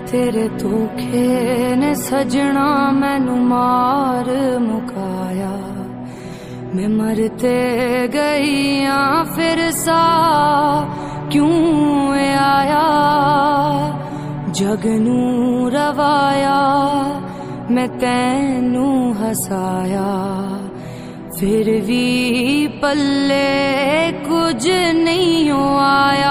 तेरे धोखे ने सजना मैनू मार मुकाया। मैं मरते गई हाँ फिर सा क्यों आया। जग नू रवाया मैं तैनू हसाया, फिर भी पल्ले कुछ नहीं हो आया।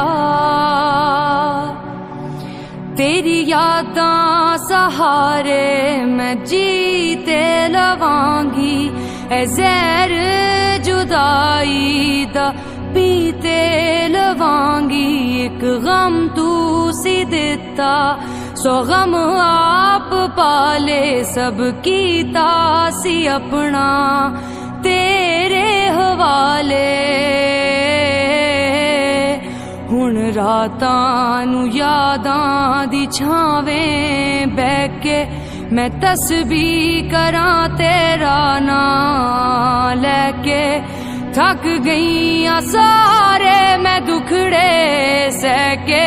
तेरी यादां सहारे मैं जीते लवांगी, ऐ ज़हर जुदाई दा पीते लवांगी। एक गम तू सी दिता सौ गम आप पाले, सब कीता सी अपना तेरे हवाले। हुण रातां नू यादां दी छावें बैठ के मैं तस्बीह करां तेरा नां लैके। थक गई सारे मैं दुखड़े सह के,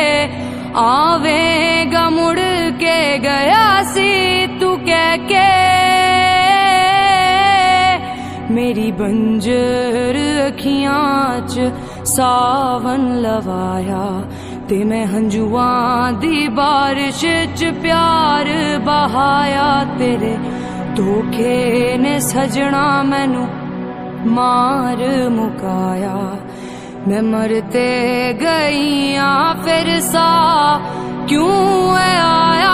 आवेगा मुड़ के गया सी तू कह के। मेरी बंजर अखियां च सावन लवाया, ते मैं हंजुआं दी बारिश च प्यार बहाया। तेरे धोखे ने सजना मैनू मार मुकाया। मैं मरते गई हाँ फिर सा क्यों आया।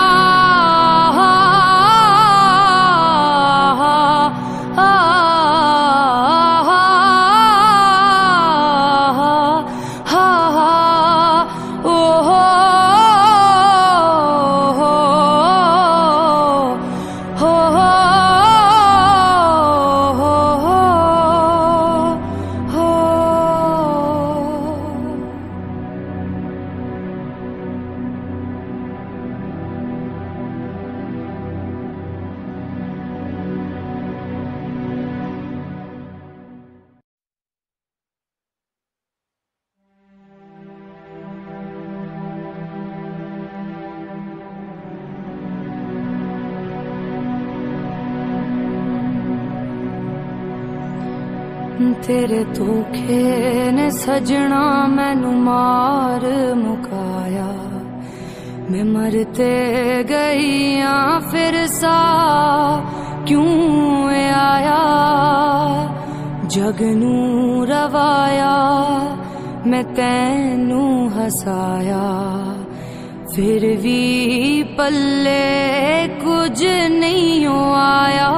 तेरे धोखे ने सजना मैनू मार मुकाया। मैं मरते गई हाँ फिर सा क्यों आया। जग नू रवाया मैं तैनू हसाया, फिर भी पल्ले कुछ नहीं हो आया।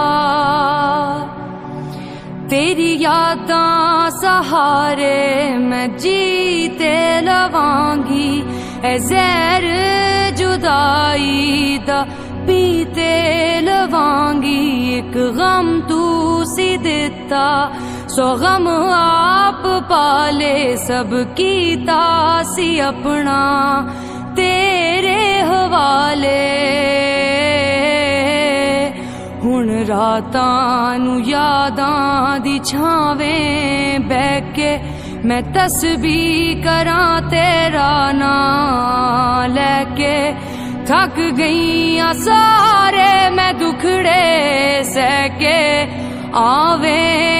तेरी यादां सहारे मैं जीते लवांगी, ऐ ज़हर जुदाई दा पीते लवांगी। एक गम तू सी दिता सौ गम आप पाले, सब कीता सी अपना तेरे हवाले। हुण रातां नू यादां दी छावें बैठ के मैं तस्बीह करां तेरा नां लैके। थक गई सारे मैं दुखड़े सह के, आवें